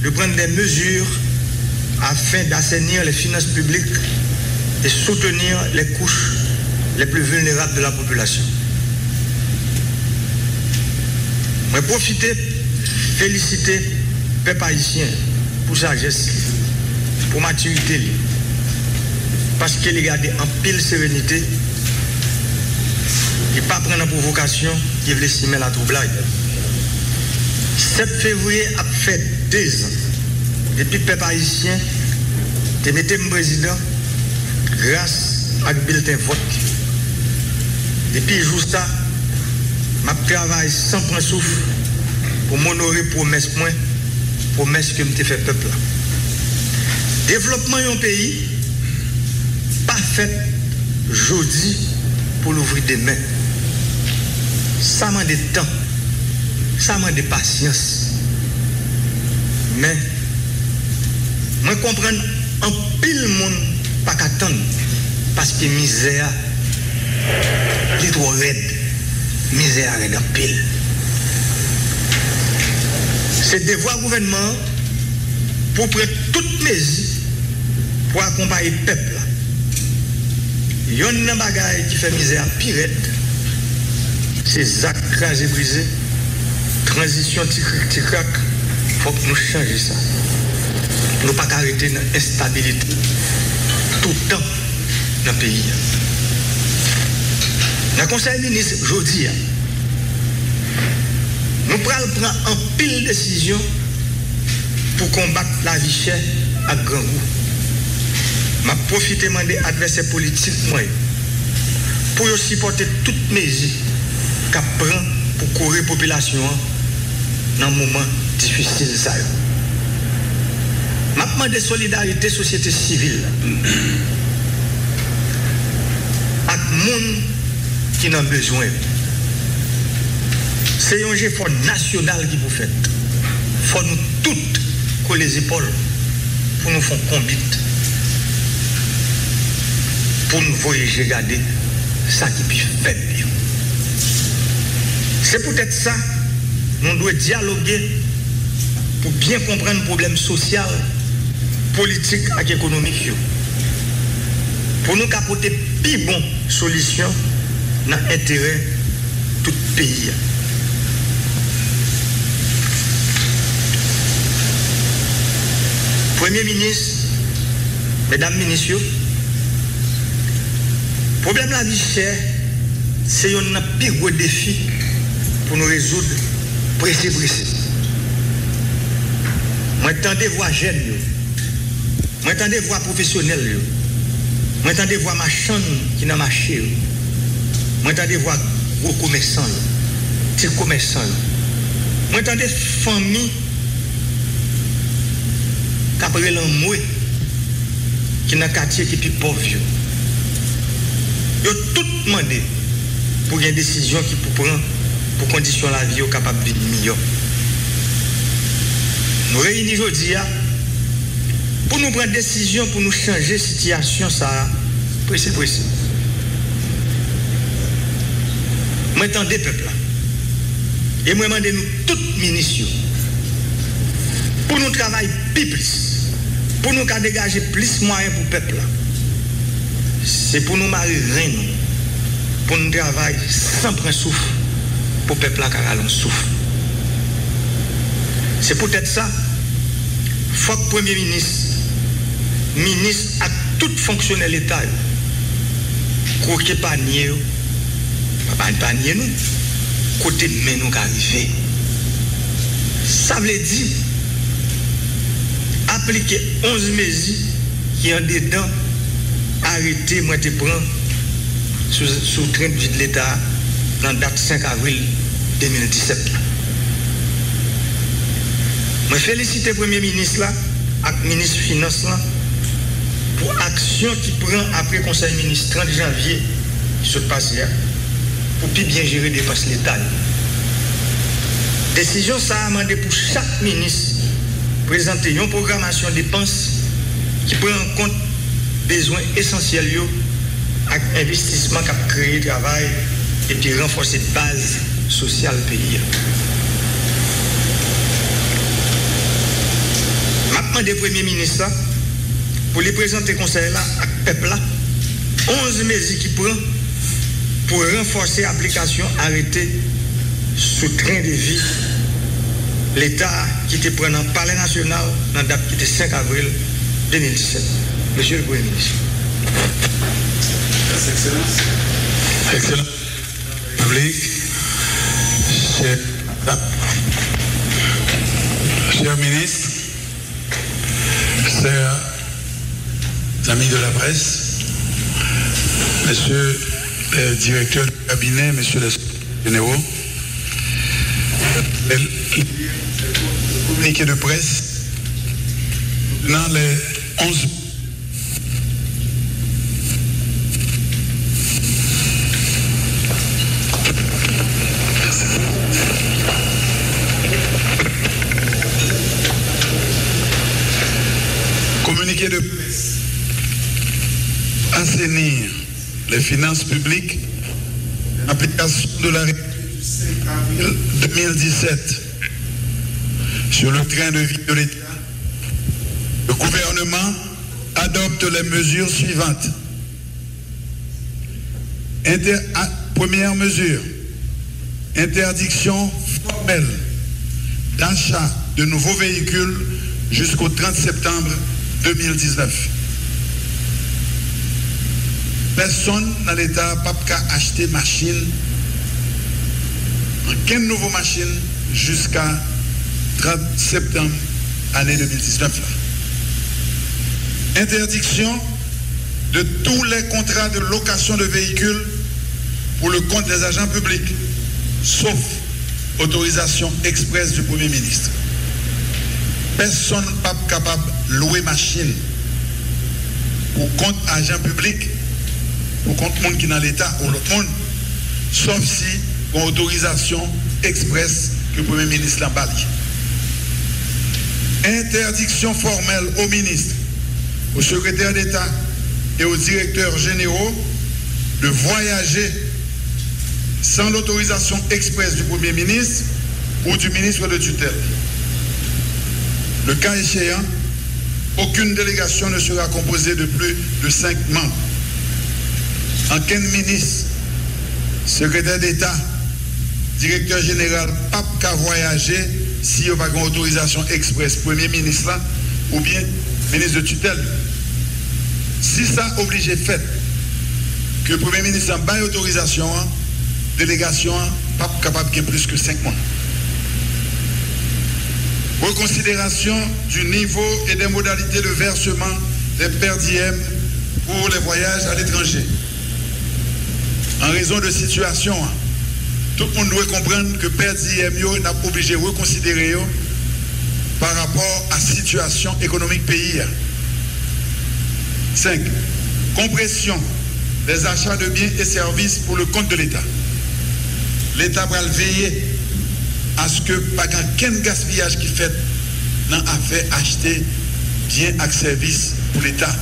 de prendre des mesures afin d'assainir les finances publiques et soutenir les couches les plus vulnérables de la population. Je profite féliciter le peuple haïtien pour sa geste, pour maturité, parce qu'il a gardé en pile sérénité, il ne pas prendre pour vocation qu'il veut estimer la troublade. 7 février a fait 2 ans depuis que le peuple haïtien a mis le président grâce à le bulletin vote. Depuis jour ça, je travaille sans point souffle pour m'honorer promesse que je fait peuple. Développement d'un pays, pas fait aujourd'hui pour l'ouvrir demain. Ça m'a de temps, ça m'a de patience. Mais, moi comprends un pile monde pas qu'attendre parce que misère, est trop raide. Misère est en pile. C'est devoir gouvernement pour prendre toutes mesures pour accompagner le peuple. Il y a un bagage qui fait misère pire. C'est Zach crasé brisé. Transition tic-crac. Il faut que nous changions ça. Nous ne pouvons pas arrêter l'instabilité tout le temps dans le pays. Dans le Conseil des ministres, aujourd'hui, nous prenons en pile de décisions pour combattre la vie chère à grand goût. Je profite de demander à l'adversaire politique pour supporter toutes les mesures qu'elle prend pour courir la population dans un moment difficile. Je demande de solidarité société civile avec les gens qui n'ont besoin. C'est un effort national qui vous fait. Il faut nous toutes coller les épaules pour nous faire combattre. Pour nous voyager, regarder ça qui peut faire bien. C'est peut-être ça, nous devons dialoguer pour bien comprendre le problème social, politique et économique. Pour nous apporter plus bonne solution dans l'intérêt de tout le pays. Premier ministre, mesdames, messieurs, le problème de la vie chère, c'est un plus gros défi pour nous résoudre pressé. Moi, j'entends des voix jeunes, moi, j'entends des voix professionnelles, moi, j'entends des voix marchandes qui n'ont marché, moi, j'entends des voix gros commerçants, petits commerçants, moi, j'entends des familles qui après l'amour, qui dans le quartier qui est plus pauvre. Ils ont tout demandé pour une décision qui peut prendre pour condition la vie capable de vivre meilleur. Nous réunissons aujourd'hui pour nous prendre décision pour nous changer la situation ça précis. Moi j'entends des peuples et moi demande nous toutes ministres pour nous travailler plus, pour nous dégager plus de moyens pour le peuple. C'est pour nous marier rien, pour nous travailler sans prendre souffle, pour le peuple car on souffle. C'est peut-être ça, il faut que le Premier ministre à tout fonctionnaire de l'État, côté panier, pas panier nous, côté mais nous arriver. Ça veut dire appliquer 11 mesures qui ont dedans arrêté, moi te prends sous train de vie de l'État dans la date 5 avril 2017. Je félicite le Premier ministre là, et le ministre des Finances là, pour l'action qu'il prend après le Conseil ministre 30 janvier qui se passe hier, pour plus bien gérer les dépenses de l'État. Décision ça a demandé pour chaque ministre présenter une programmation de dépenses qui prend en compte besoins essentiels avec investissement qui a créé travail et puis renforcer la base sociale du pays. demandé au Premier ministre pour les présenter au Conseil là, à peuple là, 11 mesures qui prend pour renforcer l'application arrêté sous train de vie l'État qui était pris dans le Palais national dans la date qui était 5 avril 2017. Monsieur le Premier ministre. Merci, Excellence. Excellence. Public. Cher ministre, chers amis de la presse, messieurs les directeurs du cabinet, messieurs les généraux, le communiqué de presse dans les 11 communiqué de presse, assainir les finances publiques, application de l'arrêté du 5 avril 2017 sur le train de vie de l'État. Le gouvernement adopte les mesures suivantes. Première mesure, interdiction formelle d'achat de nouveaux véhicules jusqu'au 30 septembre 2019. Personne dans l'État n'a pas acheter machine, aucune nouvelle machine jusqu'à 30 septembre année 2019. Interdiction de tous les contrats de location de véhicules pour le compte des agents publics, sauf autorisation expresse du Premier ministre. Personne n'est pas capable de louer machine pour compte agent public, pour compte monde qui est dans l'État ou l'autre monde, sauf si une autorisation expresse que le Premier ministre l'a bali. Interdiction formelle au ministre, au secrétaire d'État et aux directeurs généraux de voyager sans l'autorisation expresse du Premier ministre ou du ministre de tutelle. Le cas échéant, aucune délégation ne sera composée de plus de 5 membres. Aucun ministre, secrétaire d'État, directeur général, pas qu'à voyager si il n'y a pas d'autorisation express Premier ministre là, ou bien ministre de tutelle. Si ça oblige fait que le Premier ministre n'a pas d'autorisation, délégation pas capable de plus que 5 mois. Reconsidération du niveau et des modalités de versement des per diem pour les voyages à l'étranger. En raison de situation, tout le monde doit comprendre que per diem n'a pas obligé de reconsidérer par rapport à la situation économique pays. 5. Compression des achats de biens et services pour le compte de l'État. L'État va veiller à ce que pas qu'un gaspillage qui fait dans l'affaire acheter biens et services pour l'État.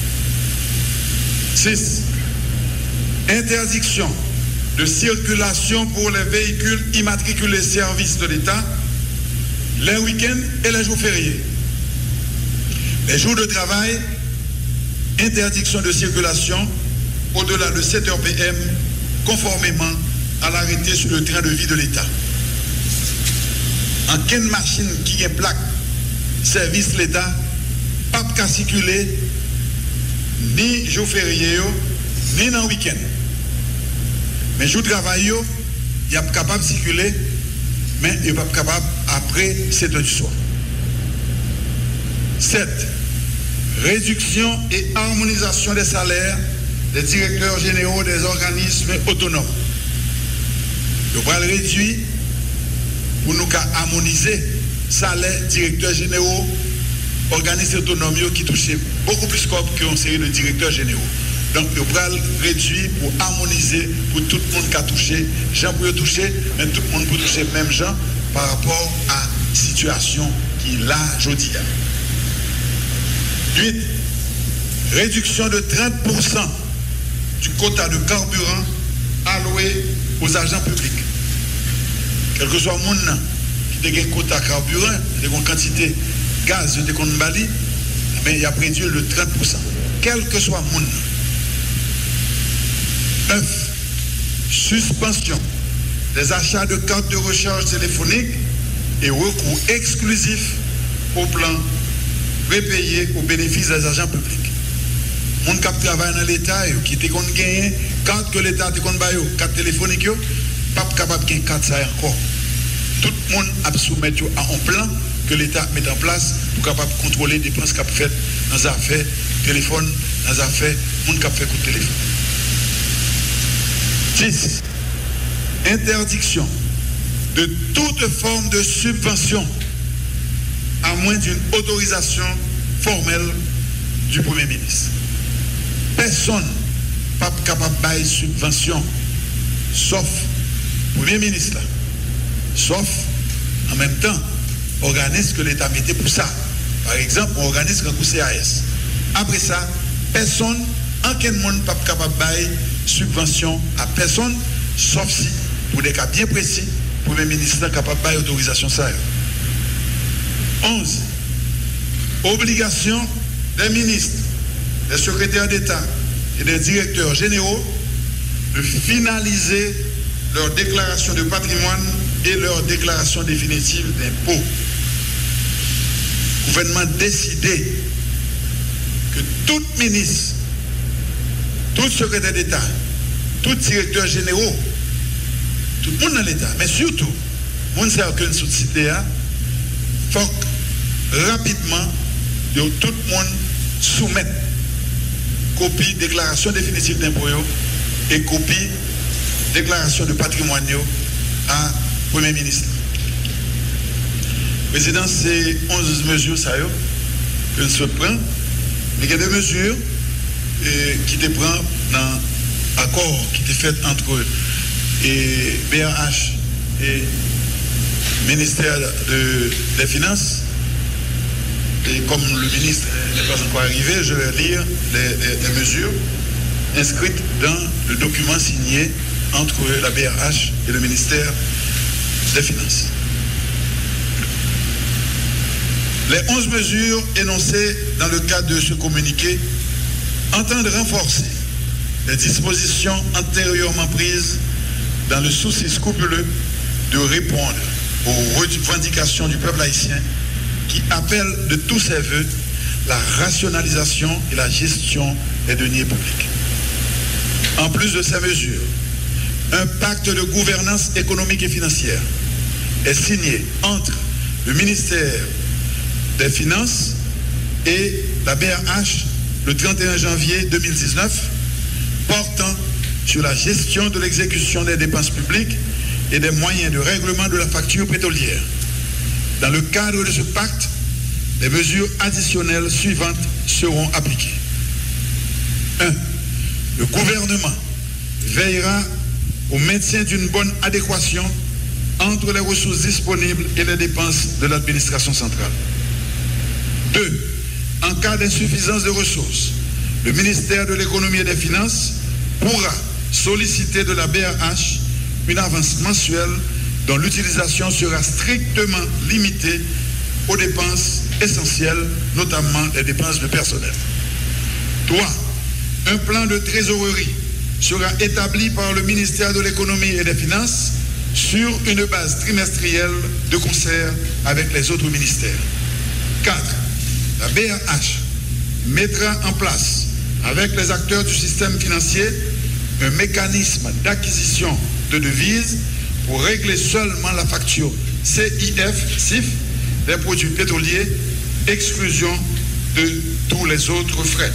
6. Interdiction de circulation pour les véhicules immatriculés services de l'État les week-ends et les jours fériés. Les jours de travail, interdiction de circulation au-delà de 7 heures PM conformément à l'arrêté sur le train de vie de l'État. En quelle machine qui est plaque service l'État, pas qu'à circuler ni jour férié, ni dans le week-end. Mais jour de travail, il est capable de circuler, mais il n'est pas capable après 7 heures du soir. 7. Réduction et harmonisation des salaires des directeurs généraux des organismes autonomes. Le bras réduit pour nous harmoniser salaire directeurs généraux, organismes autonomes qui touchent beaucoup plus qu'une série de directeurs généraux. Donc le bras réduit pour harmoniser pour tout le monde qui a touché. Gens pour toucher, mais tout le monde peut toucher même gens par rapport à la situation qui est là aujourd'hui. 8. Réduction de 30% du quota de carburant alloué aux agents publics. Quel que soit le monde qui a un quota de carburant, il y a une quantité gaz de Bali, mais il a réduit de 30%. Quel que soit le monde. 9. Suspension des achats de cartes de recharge téléphonique et recours exclusif au plan repayé au bénéfice des agents publics. Les gens qui travaillent dans l'État, qui ont gagné carte que l'État a gagné, carte téléphonique, pas capable de gagner carte ça encore. Tout le monde a soumettre à un plan que l'État met en place pour capable de contrôler les dépenses qu'il a faites dans les affaires téléphone, dans les affaires, les gens qui ont fait coup de téléphone. 10. Interdiction de toute forme de subvention à moins d'une autorisation formelle du Premier ministre. Personne n'est pas capable de bailler subvention, sauf le Premier ministre, là. Sauf, en même temps, organisme que l'État mettait pour ça. Par exemple, un organisme comme le CAS. Après ça, personne, aucun monde n'est pas capable de bailler subvention à personne, sauf si, pour des cas bien précis, le Premier ministre est capable de bailler autorisation ça. 11. Obligation des ministres, des secrétaires d'État et des directeurs généraux de finaliser leur déclaration de patrimoine et leur déclaration définitive d'impôt. Le gouvernement a décidé que tout ministre, tout secrétaire d'État, tout directeur général, tout le monde dans l'État, mais surtout, le monde sait aucune sous-cité, il faut rapidement, tout le monde soumette copie déclaration définitive d'impôt et copie déclaration de patrimoine à Premier ministre. Le président, c'est 11 mesures ça, que nous se prend. Mais il y a des mesures qui te prennent dans l'accord qui était fait entre BRH et ministère des Finances. Et comme le ministre n'est pas encore arrivé, je vais lire les mesures inscrites dans le document signé entre la BRH et le ministère des Finances. Les 11 mesures énoncées dans le cadre de ce communiqué entendent renforcer les dispositions antérieurement prises dans le souci scrupuleux de répondre aux revendications du peuple haïtien qui appelle de tous ses voeux la rationalisation et la gestion des deniers publics. En plus de ces mesures, un pacte de gouvernance économique et financière est signé entre le ministère des Finances et la BRH le 31 janvier 2019 portant sur la gestion de l'exécution des dépenses publiques et des moyens de règlement de la facture pétrolière. Dans le cadre de ce pacte, les mesures additionnelles suivantes seront appliquées. 1. Le gouvernement veillera au maintien d'une bonne adéquation entre les ressources disponibles et les dépenses de l'administration centrale. 2. En cas d'insuffisance de ressources, le ministère de l'Économie et des Finances pourra solliciter de la BRH une avance mensuelle dont l'utilisation sera strictement limitée aux dépenses essentielles, notamment les dépenses de personnel. 3. Un plan de trésorerie sera établi par le ministère de l'Économie et des Finances sur une base trimestrielle de concert avec les autres ministères. 4. La BRH mettra en place, avec les acteurs du système financier, un mécanisme d'acquisition de devises pour régler seulement la facture CIF des produits pétroliers, exclusion de tous les autres frais.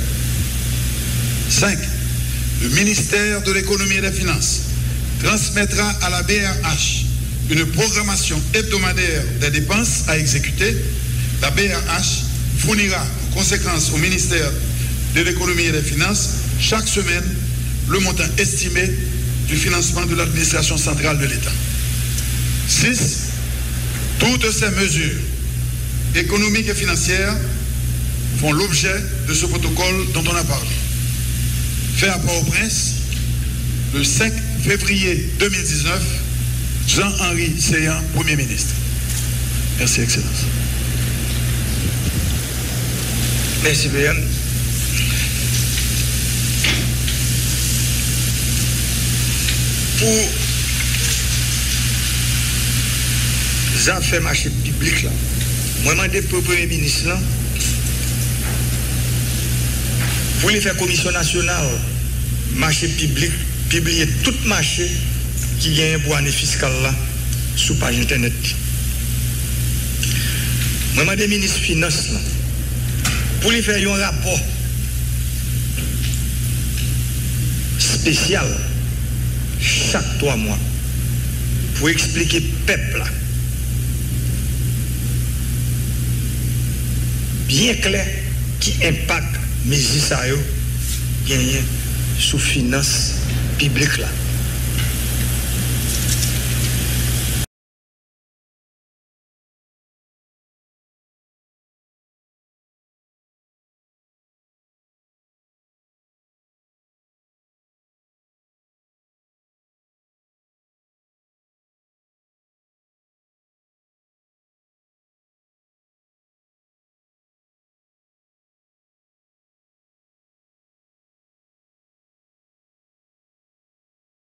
5. Le ministère de l'Économie et des Finances transmettra à la BRH une programmation hebdomadaire des dépenses à exécuter. La BRH fournira en conséquence au ministère de l'Économie et des Finances chaque semaine le montant estimé du financement de l'administration centrale de l'État. 6. Toutes ces mesures économiques et financières font l'objet de ce protocole dont on a parlé. Fait à Port-au-Prince, le 5 février 2019, Jean-Henri Séan, Premier ministre. Merci, Excellence. Merci, PM. Pour les affaires marché public, là, moi, je demande pour le Premier ministre, là, pour les faire commission nationale, marché public, publier tout marché qui gagne pour année fiscale là, sur page internet. Moi, je demande au ministre des Finances, là, pour lui faire un rapport spécial chaque 3 mois pour expliquer peuple là, bien clair qui impacte mes Israël gagné sous finance publique là.